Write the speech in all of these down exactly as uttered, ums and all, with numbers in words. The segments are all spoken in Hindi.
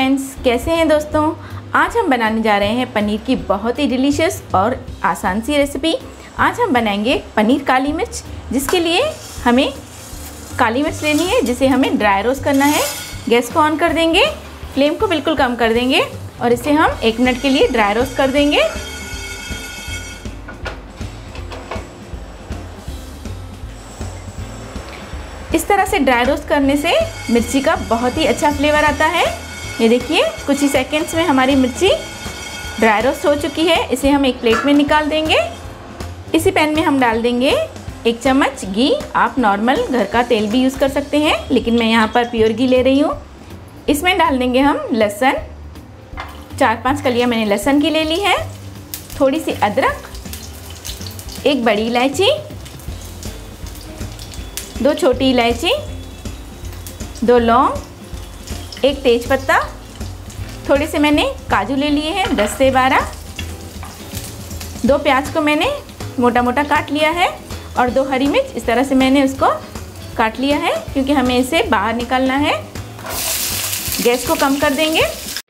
फ्रेंड्स, कैसे हैं दोस्तों। आज हम बनाने जा रहे हैं पनीर की बहुत ही डिलीशियस और आसान सी रेसिपी। आज हम बनाएंगे पनीर काली मिर्च, जिसके लिए हमें काली मिर्च लेनी है, जिसे हमें ड्राई रोस्ट करना है। गैस को ऑन कर देंगे, फ्लेम को बिल्कुल कम कर देंगे और इसे हम एक मिनट के लिए ड्राई रोस्ट कर देंगे। इस तरह से ड्राई रोस्ट करने से मिर्ची का बहुत ही अच्छा फ्लेवर आता है। ये देखिए, कुछ ही सेकंड्स में हमारी मिर्ची ड्राई रोस्ट हो चुकी है। इसे हम एक प्लेट में निकाल देंगे। इसी पैन में हम डाल देंगे एक चम्मच घी। आप नॉर्मल घर का तेल भी यूज़ कर सकते हैं, लेकिन मैं यहाँ पर प्योर घी ले रही हूँ। इसमें डाल देंगे हम लहसुन। चार पांच कलियाँ मैंने लहसुन की ले ली है। थोड़ी सी अदरक, एक बड़ी इलायची, दो छोटी इलायची, दो लौंग, एक तेज पत्ता, थोड़े से मैंने काजू ले लिए हैं दस से बारह। दो प्याज को मैंने मोटा मोटा काट लिया है और दो हरी मिर्च इस तरह से मैंने उसको काट लिया है, क्योंकि हमें इसे बाहर निकालना है। गैस को कम कर देंगे।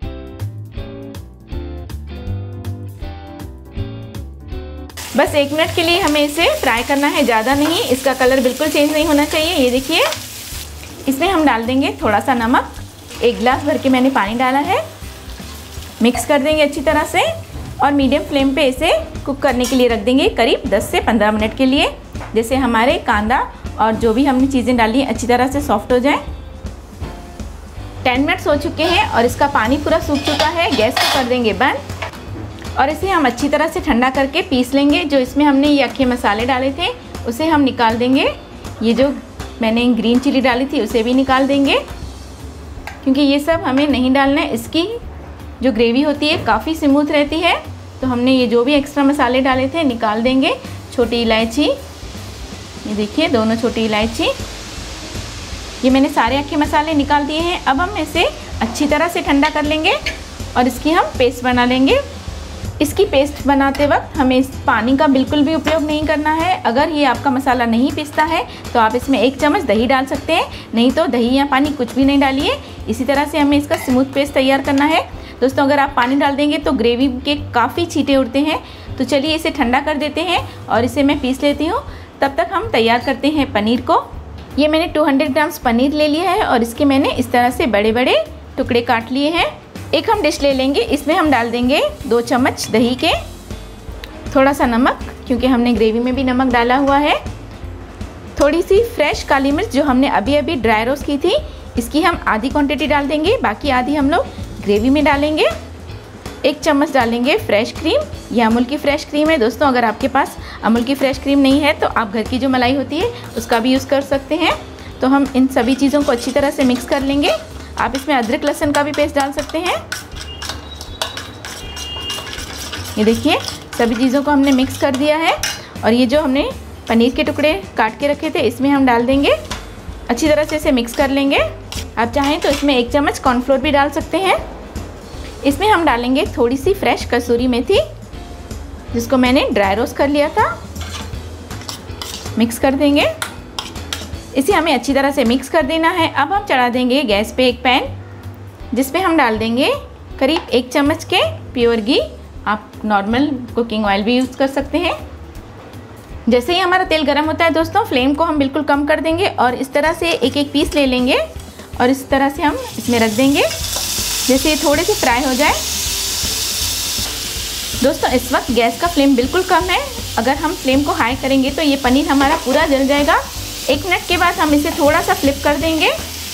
बस एक मिनट के लिए हमें इसे फ्राई करना है, ज़्यादा नहीं। इसका कलर बिल्कुल चेंज नहीं होना चाहिए। ये देखिए, इसमें हम डाल देंगे थोड़ा सा नमक। एक गिलास भर के मैंने पानी डाला है। मिक्स कर देंगे अच्छी तरह से और मीडियम फ्लेम पे इसे कुक करने के लिए रख देंगे करीब दस से पंद्रह मिनट के लिए, जैसे हमारे कांदा और जो भी हमने चीज़ें डाली हैं अच्छी तरह से सॉफ्ट हो जाए। टेन मिनट्स हो चुके हैं और इसका पानी पूरा सूख चुका है। गैस को कर देंगे बंद और इसे हम अच्छी तरह से ठंडा करके पीस लेंगे। जो इसमें हमने ये अक्खे मसाले डाले थे उसे हम निकाल देंगे। ये जो मैंने ग्रीन चिली डाली थी उसे भी निकाल देंगे, क्योंकि ये सब हमें नहीं डालना है। इसकी जो ग्रेवी होती है काफ़ी स्मूथ रहती है, तो हमने ये जो भी एक्स्ट्रा मसाले डाले थे निकाल देंगे। छोटी इलायची, ये देखिए दोनों छोटी इलायची, ये मैंने सारे अक्खे मसाले निकाल दिए हैं। अब हम इसे अच्छी तरह से ठंडा कर लेंगे और इसकी हम पेस्ट बना लेंगे। इसकी पेस्ट बनाते वक्त हमें इस पानी का बिल्कुल भी उपयोग नहीं करना है। अगर ये आपका मसाला नहीं पिसता है तो आप इसमें एक चम्मच दही डाल सकते हैं, नहीं तो दही या पानी कुछ भी नहीं डालिए। इसी तरह से हमें इसका स्मूथ पेस्ट तैयार करना है। दोस्तों, अगर आप पानी डाल देंगे तो ग्रेवी के काफ़ी छींटे उड़ते हैं। तो चलिए इसे ठंडा कर देते हैं और इसे मैं पीस लेती हूँ। तब तक हम तैयार करते हैं पनीर को। ये मैंने दो सौ ग्राम्स पनीर ले लिया है और इसके मैंने इस तरह से बड़े बड़े टुकड़े काट लिए हैं। एक हम डिश ले लेंगे, इसमें हम डाल देंगे दो चम्मच दही के, थोड़ा सा नमक, क्योंकि हमने ग्रेवी में भी नमक डाला हुआ है। थोड़ी सी फ्रेश काली मिर्च जो हमने अभी अभी ड्राई रोस्ट की थी, इसकी हम आधी क्वांटिटी डाल देंगे, बाकी आधी हम लोग ग्रेवी में डालेंगे। एक चम्मच डालेंगे फ्रेश क्रीम। यह अमूल की फ्रेश क्रीम है। दोस्तों, अगर आपके पास अमूल की फ्रेश क्रीम नहीं है तो आप घर की जो मलाई होती है उसका भी यूज़ कर सकते हैं। तो हम इन सभी चीज़ों को अच्छी तरह से मिक्स कर लेंगे। आप इसमें अदरक लहसुन का भी पेस्ट डाल सकते हैं। ये देखिए, सभी चीज़ों को हमने मिक्स कर दिया है और ये जो हमने पनीर के टुकड़े काट के रखे थे इसमें हम डाल देंगे। अच्छी तरह से इसे मिक्स कर लेंगे। आप चाहें तो इसमें एक चम्मच कॉर्नफ्लोर भी डाल सकते हैं। इसमें हम डालेंगे थोड़ी सी फ्रेश कसूरी मेथी, जिसको मैंने ड्राई रोस्ट कर लिया था। मिक्स कर देंगे। इसे हमें अच्छी तरह से मिक्स कर देना है। अब हम चढ़ा देंगे गैस पे एक पैन, जिसपे हम डाल देंगे करीब एक चम्मच के प्योर घी। आप नॉर्मल कुकिंग ऑयल भी यूज़ कर सकते हैं। जैसे ही हमारा तेल गर्म होता है दोस्तों, फ्लेम को हम बिल्कुल कम कर देंगे और इस तरह से एक एक पीस ले लेंगे और इस तरह से हम इसमें रख देंगे, जैसे ये थोड़े से फ्राई हो जाए। दोस्तों, इस वक्त गैस का फ्लेम बिल्कुल कम है। अगर हम फ्लेम को हाई करेंगे तो ये पनीर हमारा पूरा जल जाएगा। एक मिनट के बाद हम इसे थोड़ा सा फ्लिप कर देंगे।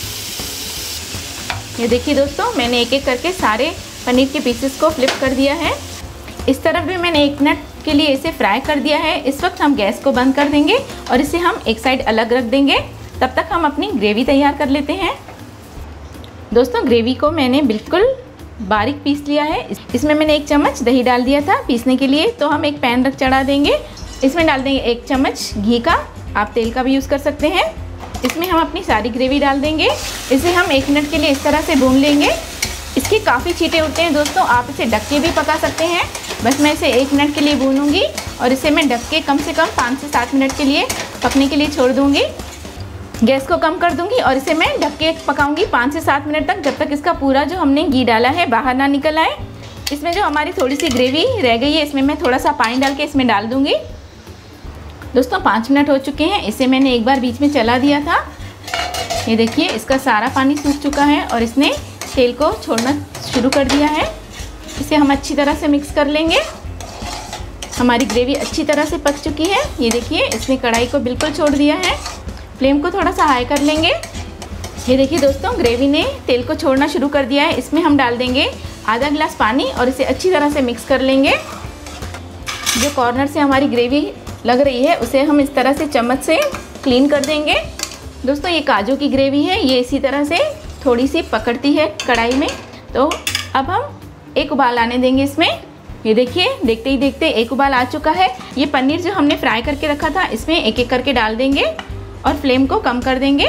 ये देखिए दोस्तों, मैंने एक एक करके सारे पनीर के पीसेस को फ्लिप कर दिया है। इस तरफ भी मैंने एक मिनट के लिए इसे फ्राई कर दिया है। इस वक्त हम गैस को बंद कर देंगे और इसे हम एक साइड अलग रख देंगे। तब तक हम अपनी ग्रेवी तैयार कर लेते हैं। दोस्तों, ग्रेवी को मैंने बिल्कुल बारीक पीस लिया है। इसमें मैंने एक चम्मच दही डाल दिया था पीसने के लिए। तो हम एक पैन रख चढ़ा देंगे। इसमें डाल देंगे एक चम्मच घी का, आप तेल का भी यूज़ कर सकते हैं। इसमें हम अपनी सारी ग्रेवी डाल देंगे। इसे हम एक मिनट के लिए इस तरह से भून लेंगे। इसके काफ़ी छींटे उठते हैं दोस्तों, आप इसे ढक के भी पका सकते हैं। बस मैं इसे एक मिनट के लिए भूनूंगी और इसे मैं ढक के कम से कम पाँच से सात मिनट के लिए पकने के लिए छोड़ दूँगी। गैस को कम कर दूंगी और इसे मैं ढक के पकाऊंगी पाँच से सात मिनट तक, जब तक इसका पूरा जो हमने घी डाला है बाहर ना निकल आए। इसमें जो हमारी थोड़ी सी ग्रेवी रह गई है, इसमें मैं थोड़ा सा पानी डाल के इसमें डाल दूंगी। दोस्तों पाँच मिनट हो चुके हैं, इसे मैंने एक बार बीच में चला दिया था। ये देखिए इसका सारा पानी सूख चुका है और इसने तेल को छोड़ना शुरू कर दिया है। इसे हम अच्छी तरह से मिक्स कर लेंगे। हमारी ग्रेवी अच्छी तरह से पक चुकी है। ये देखिए इसने कढ़ाई को बिल्कुल छोड़ दिया है। फ्लेम को थोड़ा सा हाई कर लेंगे। ये देखिए दोस्तों ग्रेवी ने तेल को छोड़ना शुरू कर दिया है। इसमें हम डाल देंगे आधा गिलास पानी और इसे अच्छी तरह से मिक्स कर लेंगे। जो कॉर्नर से हमारी ग्रेवी लग रही है उसे हम इस तरह से चम्मच से क्लीन कर देंगे। दोस्तों ये काजू की ग्रेवी है, ये इसी तरह से थोड़ी सी पकड़ती है कढ़ाई में। तो अब हम एक उबाल आने देंगे इसमें। ये देखिए देखते ही देखते एक उबाल आ चुका है। ये पनीर जो हमने फ्राई करके रखा था इसमें एक एक करके डाल देंगे और फ्लेम को कम कर देंगे।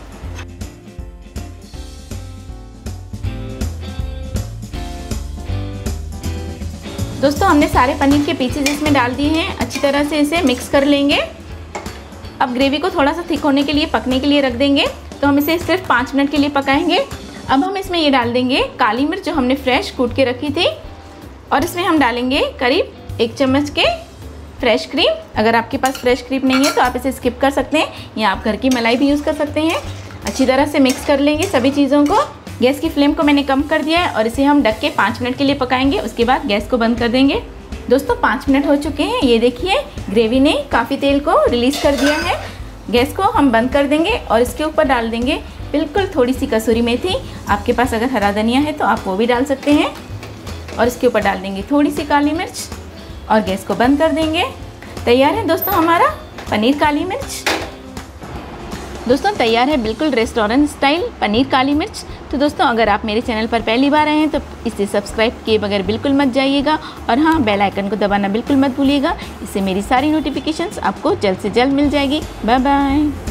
दोस्तों हमने सारे पनीर के पीसेस इसमें डाल दिए हैं। अच्छी तरह से इसे मिक्स कर लेंगे। अब ग्रेवी को थोड़ा सा थिक होने के लिए पकने के लिए रख देंगे। तो हम इसे सिर्फ पाँच मिनट के लिए पकाएंगे। अब हम इसमें ये डाल देंगे काली मिर्च जो हमने फ्रेश कूट के रखी थी और इसमें हम डालेंगे करीब एक चम्मच के फ्रेश क्रीम। अगर आपके पास फ्रेश क्रीम नहीं है तो आप इसे स्किप कर सकते हैं या आप घर की मलाई भी यूज़ कर सकते हैं। अच्छी तरह से मिक्स कर लेंगे सभी चीज़ों को। गैस की फ्लेम को मैंने कम कर दिया है और इसे हम ढक के पाँच मिनट के लिए पकाएंगे। उसके बाद गैस को बंद कर देंगे। दोस्तों पाँच मिनट हो चुके हैं। ये देखिए ग्रेवी ने काफ़ी तेल को रिलीज़ कर दिया है। गैस को हम बंद कर देंगे और इसके ऊपर डाल देंगे बिल्कुल थोड़ी सी कसूरी मेथी। आपके पास अगर हरा धनिया है तो आप वो भी डाल सकते हैं। और इसके ऊपर डाल देंगे थोड़ी सी काली मिर्च और गैस को बंद कर देंगे। तैयार है दोस्तों हमारा पनीर काली मिर्च। दोस्तों तैयार है बिल्कुल रेस्टोरेंट स्टाइल पनीर काली मिर्च। तो दोस्तों अगर आप मेरे चैनल पर पहली बार आए हैं तो इसे सब्सक्राइब किए बगैर बिल्कुल मत जाइएगा और हाँ बेल आइकन को दबाना बिल्कुल मत भूलिएगा। इससे मेरी सारी नोटिफिकेशंस आपको जल्द से जल्द मिल जाएगी। Bye bye.